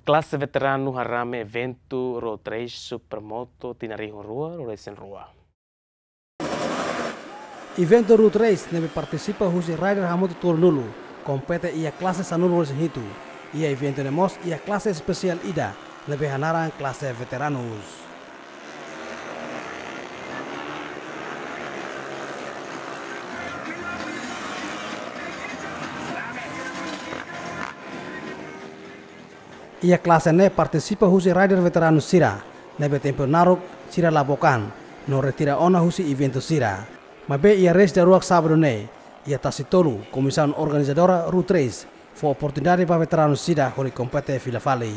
Classe veterano harame evento road race supermoto tinariho rua racing rua. Evento road race nebe participa husi rider hamutu turnulu kompete ia classe sanulu racing hitu. Ia evento nemos ia classe spesial ida nebe hanarang classe veteranus. Ia klase ne partisipa husi rider veterano sira, nebe tempo naruk sira labokan, no retira ona husi evento sira. Mabe ia race daruak sabado ne, ia tasitolu komisan organizadora road race, for oportunidade para veterano sira hori kompete Vila Valley.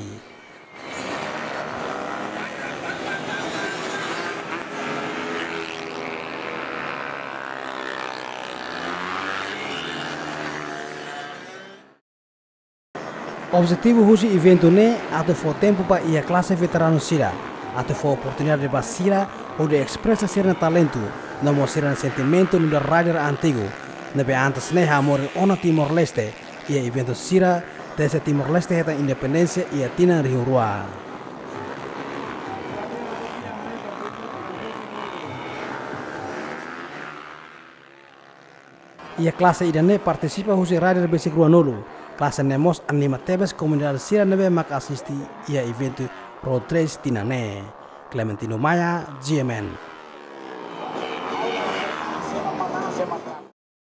Objetivo husi evento ne atau for tempo pa ia classe veterano sira atau for oportunidade para sira ou de expressa sira talento na mostrar sentimento no rider antigo nebe antes ne amor ona Timor Leste ia evento sira desa Timor Leste heta independencia ia tina Rio Rua. Ia classe idane partisipa husi rider basic rua nulu. Klase nemos anima tebes komunidade sira nebe mak asisti ia evento road race tinane. Clementino Maya, GMN.